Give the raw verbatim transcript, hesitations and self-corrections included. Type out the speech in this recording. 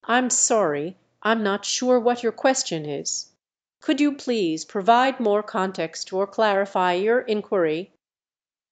I'm sorry, I'm not sure what your question is. Could you please provide more context or clarify your inquiry?